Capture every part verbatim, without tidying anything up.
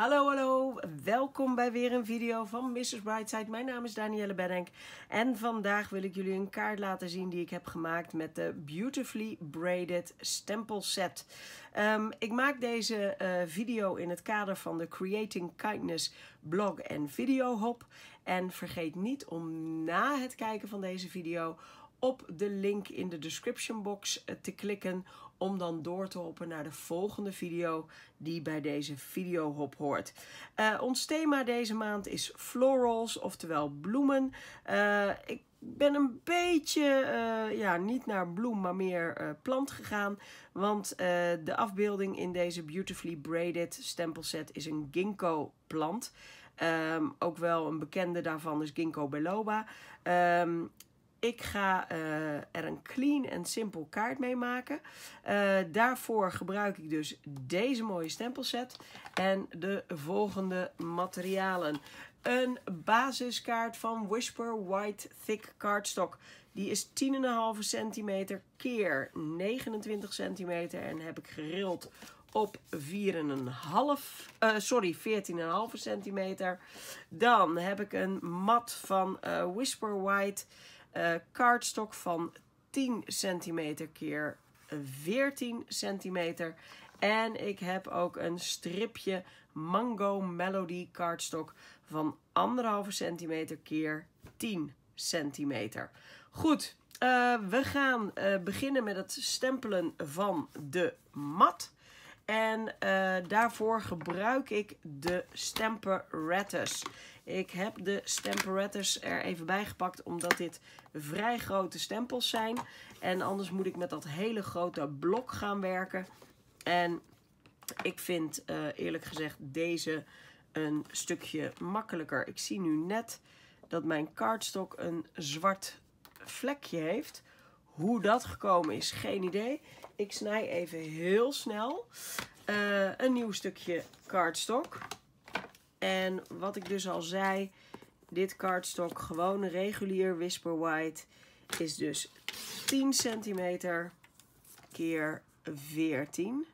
Hallo, hallo. Welkom bij weer een video van missus Brightside. Mijn naam is Danielle Benenk en vandaag wil ik jullie een kaart laten zien die ik heb gemaakt met de Beautifully Braided stempelset. Um, ik maak deze uh, video in het kader van de Creating Kindness blog en video hop. En vergeet niet om na het kijken van deze video op de link in de description box te klikken om dan door te hoppen naar de volgende video die bij deze video hop hoort. Uh, ons thema deze maand is florals, oftewel bloemen. Uh, ik ben een beetje, uh, ja, niet naar bloem, maar meer uh, plant gegaan. Want uh, de afbeelding in deze Beautifully Braided stempelset is een ginkgo plant. Um, ook wel een bekende daarvan is Ginkgo biloba. Um, Ik ga uh, er een clean en simpel kaart mee maken. Uh, daarvoor gebruik ik dus deze mooie stempelset en de volgende materialen. Een basiskaart van Whisper White Thick Cardstock. Die is tien komma vijf centimeter keer negenentwintig centimeter en heb ik gerild op vier komma vijf, uh, sorry, veertien komma vijf centimeter. Dan heb ik een mat van uh, Whisper White Uh, cardstock van tien centimeter keer veertien centimeter. En ik heb ook een stripje Mango Melody cardstock van anderhalve centimeter keer tien centimeter. Goed, uh, we gaan uh, beginnen met het stempelen van de mat. En uh, daarvoor gebruik ik de Stamparatus. Ik heb de Stamparatus er even bij gepakt omdat dit vrij grote stempels zijn. En anders moet ik met dat hele grote blok gaan werken. En ik vind uh, eerlijk gezegd deze een stukje makkelijker. Ik zie nu net dat mijn cardstock een zwart vlekje heeft. Hoe dat gekomen is, geen idee. Ik snij even heel snel uh, een nieuw stukje cardstock. En wat ik dus al zei, dit cardstock, gewoon regulier Whisper White, is dus tien centimeter keer veertien.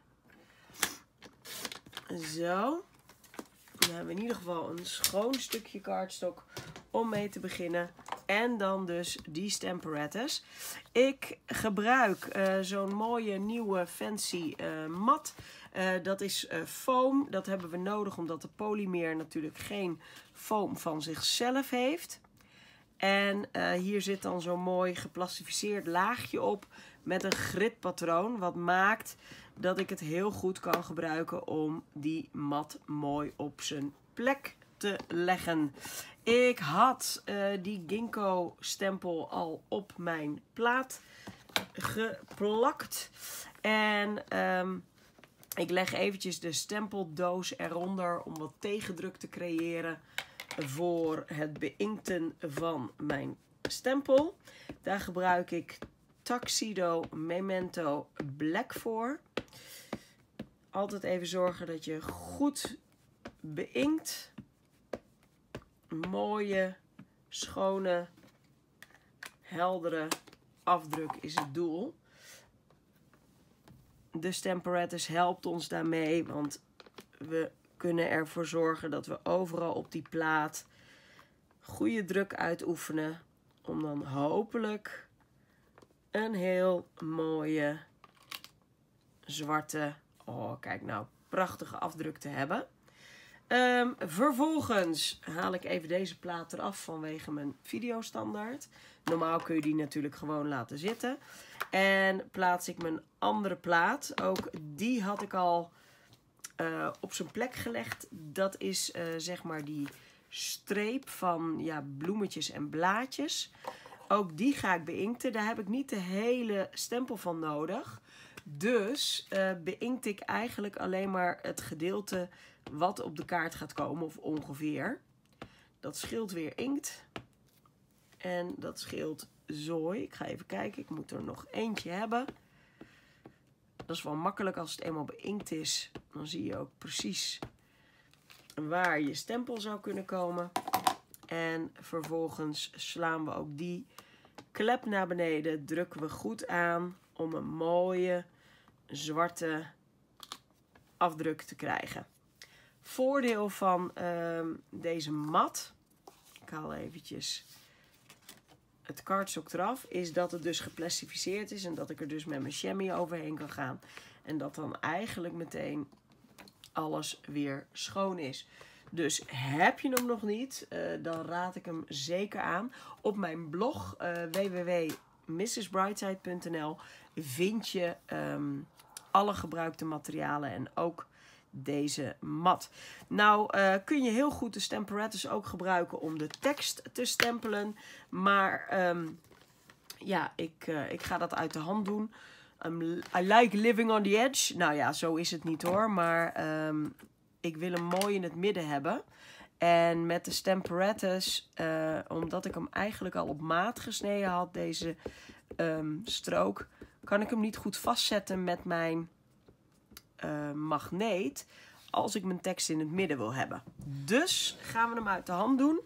Zo. Dan hebben we in ieder geval een schoon stukje cardstock om mee te beginnen. En dan dus die Stamparatus. Ik gebruik uh, zo'n mooie nieuwe fancy uh, mat. Uh, dat is uh, foam. Dat hebben we nodig omdat de polymer natuurlijk geen foam van zichzelf heeft. En uh, hier zit dan zo'n mooi geplastificeerd laagje op met een gridpatroon. Wat maakt dat ik het heel goed kan gebruiken om die mat mooi op zijn plek te leggen. Ik had uh, die ginkgo stempel al op mijn plaat geplakt. En um, ik leg eventjes de stempeldoos eronder om wat tegendruk te creëren voor het beinkten van mijn stempel. Daar gebruik ik Tuxedo Memento Black voor. Altijd even zorgen dat je goed beïnkt. Een mooie, schone, heldere afdruk is het doel. De Stamparatus helpt ons daarmee, want we kunnen ervoor zorgen dat we overal op die plaat goede druk uitoefenen. Om dan hopelijk een heel mooie, zwarte, oh kijk nou, prachtige afdruk te hebben. Um, vervolgens haal ik even deze plaat eraf vanwege mijn videostandaard. Normaal kun je die natuurlijk gewoon laten zitten. En plaats ik mijn andere plaat. Ook die had ik al uh, op zijn plek gelegd. Dat is uh, zeg maar die streep van ja, bloemetjes en blaadjes. Ook die ga ik beinkten. Daar heb ik niet de hele stempel van nodig. Dus uh, beinkt ik eigenlijk alleen maar het gedeelte wat op de kaart gaat komen, of ongeveer. Dat scheelt weer inkt. En dat scheelt zooi. Ik ga even kijken, ik moet er nog eentje hebben. Dat is wel makkelijk als het eenmaal beinkt is. Dan zie je ook precies waar je stempel zou kunnen komen. En vervolgens slaan we ook die klep naar beneden. Drukken we goed aan om een mooie zwarte afdruk te krijgen. Voordeel van uh, deze mat, ik haal eventjes het cardstock eraf, is dat het dus geplastificeerd is en dat ik er dus met mijn chamois overheen kan gaan. En dat dan eigenlijk meteen alles weer schoon is. Dus heb je hem nog niet, uh, dan raad ik hem zeker aan. Op mijn blog uh, w w w punt missus brightside punt n l vind je um, alle gebruikte materialen en ook deze mat. Nou uh, kun je heel goed de Stamparatus ook gebruiken om de tekst te stempelen. Maar um, ja, ik, uh, ik ga dat uit de hand doen. Um, I like living on the edge. Nou ja, zo is het niet hoor. Maar um, ik wil hem mooi in het midden hebben. En met de Stamparatus, uh, omdat ik hem eigenlijk al op maat gesneden had, deze um, strook, kan ik hem niet goed vastzetten met mijn uh, magneet als ik mijn tekst in het midden wil hebben. Dus gaan we hem uit de hand doen.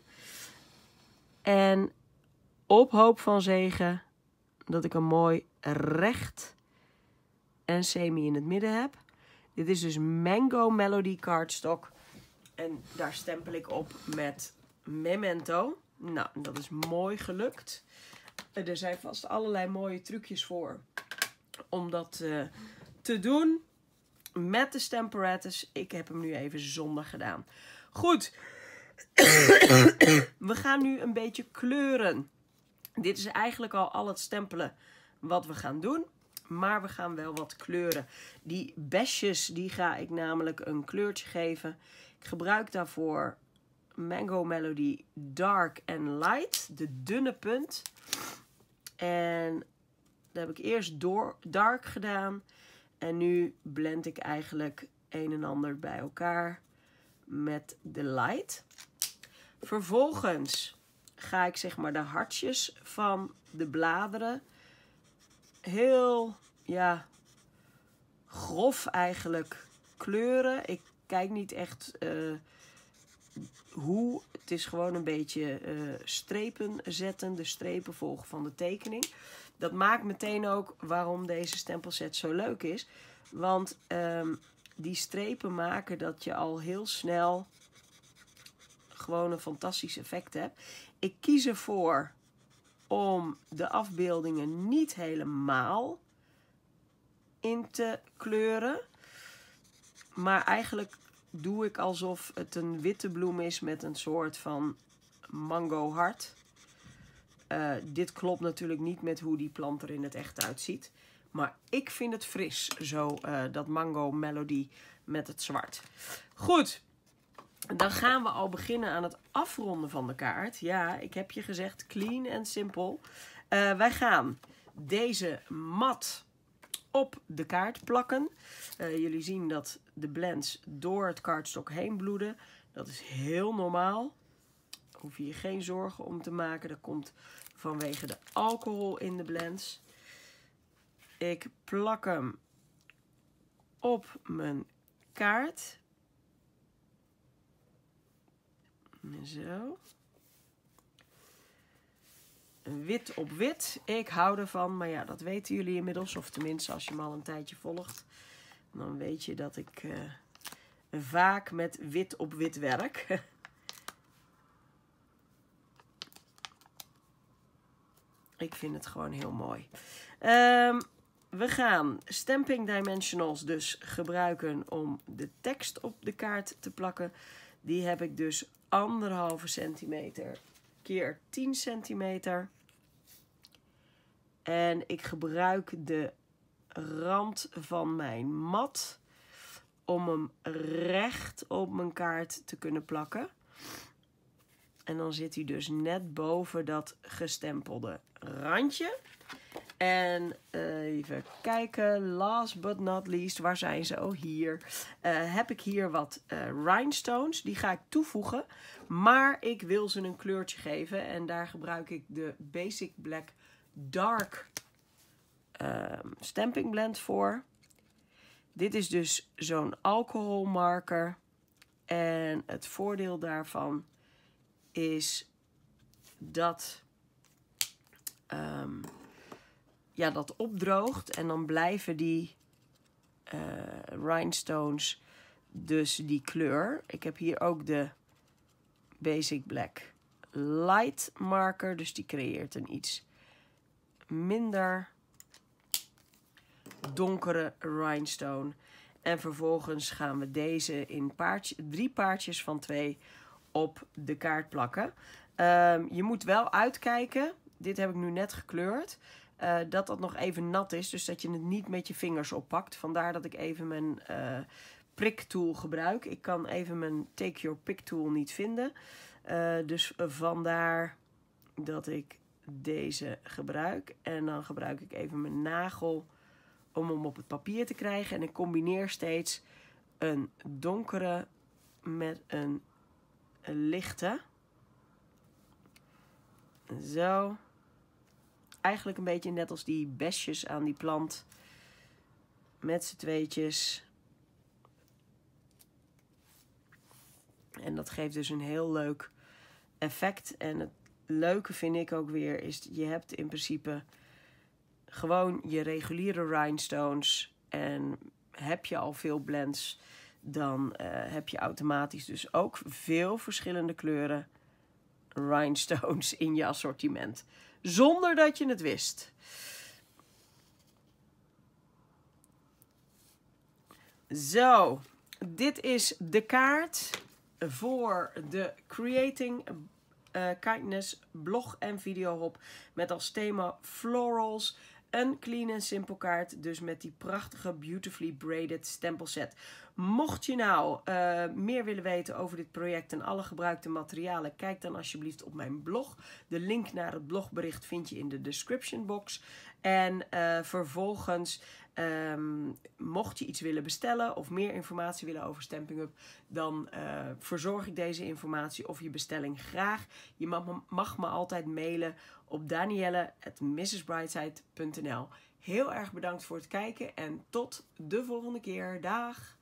En op hoop van zegen dat ik hem mooi recht en semi in het midden heb. Dit is dus Mango Melody cardstock. En daar stempel ik op met Memento. Nou, dat is mooi gelukt. Er zijn vast allerlei mooie trucjes voor om dat uh, te doen met de Stamparatus. Ik heb hem nu even zonder gedaan. Goed. We gaan nu een beetje kleuren. Dit is eigenlijk al al het stempelen wat we gaan doen. Maar we gaan wel wat kleuren. Die besjes, die ga ik namelijk een kleurtje geven. Ik gebruik daarvoor Mango Melody Dark and Light. De dunne punt. En daar heb ik eerst door, dark gedaan. En nu blend ik eigenlijk een en ander bij elkaar met de light. Vervolgens ga ik zeg maar de hartjes van de bladeren heel, ja, grof eigenlijk kleuren. Ik kijk niet echt uh, hoe. Het is gewoon een beetje uh, strepen zetten. De strepen volgen van de tekening. Dat maakt meteen ook waarom deze stempelset zo leuk is. Want um, die strepen maken dat je al heel snel gewoon een fantastisch effect hebt. Ik kies ervoor om de afbeeldingen niet helemaal in te kleuren. Maar eigenlijk doe ik alsof het een witte bloem is met een soort van mango hart. Uh, dit klopt natuurlijk niet met hoe die plant er in het echt uitziet. Maar ik vind het fris, zo uh, dat Mango Melody met het zwart. Goed, dan gaan we al beginnen aan het afronden van de kaart. Ja, ik heb je gezegd, clean en simpel. Uh, wij gaan deze mat op de kaart plakken. Uh, jullie zien dat de blends door het cardstock heen bloeden. Dat is heel normaal. Hoef je je geen zorgen om te maken. Dat komt vanwege de alcohol in de blends. Ik plak hem op mijn kaart. Zo. Wit op wit. Ik hou ervan, maar ja, dat weten jullie inmiddels. Of tenminste, als je me al een tijdje volgt, dan weet je dat ik uh, vaak met wit op wit werk. Ik vind het gewoon heel mooi. Um, we gaan Stamping Dimensionals dus gebruiken om de tekst op de kaart te plakken. Die heb ik dus anderhalve centimeter keer tien centimeter. En ik gebruik de rand van mijn mat om hem recht op mijn kaart te kunnen plakken. En dan zit hij dus net boven dat gestempelde randje. En uh, even kijken, last but not least, waar zijn ze? Oh, hier. Uh, heb ik hier wat uh, rhinestones, die ga ik toevoegen. Maar ik wil ze een kleurtje geven en daar gebruik ik de Basic Black Dark uh, Stamping Blend voor. Dit is dus zo'n alcoholmarker. En het voordeel daarvan is dat um, ja, dat opdroogt en dan blijven die uh, rhinestones dus die kleur. Ik heb hier ook de Basic Black Light marker. Dus die creëert een iets minder donkere rhinestone. En vervolgens gaan we deze in paardje, drie paardjes van twee op de kaart plakken. Um, je moet wel uitkijken, dit heb ik nu net gekleurd, uh, dat dat nog even nat is. Dus dat je het niet met je vingers oppakt. Vandaar dat ik even mijn uh, priktool gebruik. Ik kan even mijn Take Your Pick tool niet vinden. Uh, dus vandaar dat ik deze gebruik. En dan gebruik ik even mijn nagel om hem op het papier te krijgen. En ik combineer steeds een donkere met een, een lichte. Zo. Eigenlijk een beetje net als die besjes aan die plant. Met z'n tweetjes. En dat geeft dus een heel leuk effect. En het leuke vind ik ook weer is, je hebt in principe gewoon je reguliere rhinestones. En heb je al veel blends, dan uh, heb je automatisch dus ook veel verschillende kleuren rhinestones in je assortiment. Zonder dat je het wist. Zo, dit is de kaart voor de Creating uh, Kindness blog en videohop met als thema florals. Een clean en simpel kaart, dus met die prachtige Beautifully Braided stempelset. Mocht je nou uh, meer willen weten over dit project en alle gebruikte materialen, kijk dan alsjeblieft op mijn blog. De link naar het blogbericht vind je in de description box. En uh, vervolgens, um, mocht je iets willen bestellen of meer informatie willen over Stampin' Up, dan uh, verzorg ik deze informatie of je bestelling graag. Je mag, mag me altijd mailen op danielle at misses brightside punt n l. Heel erg bedankt voor het kijken en tot de volgende keer. Dag!